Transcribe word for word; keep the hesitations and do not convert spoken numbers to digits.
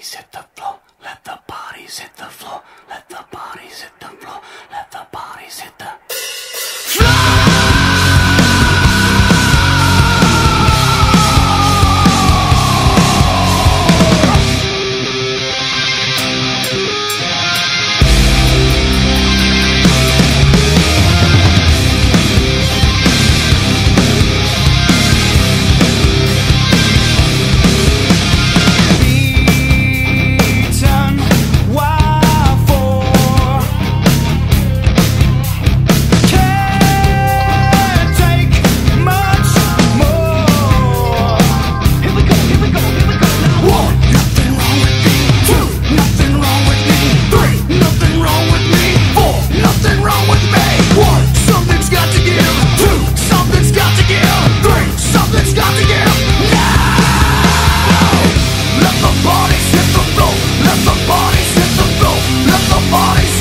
bodies hit the floor. Let the bodies hit the floor. Let the bodies hit the floor. Let the bodies hit the bodies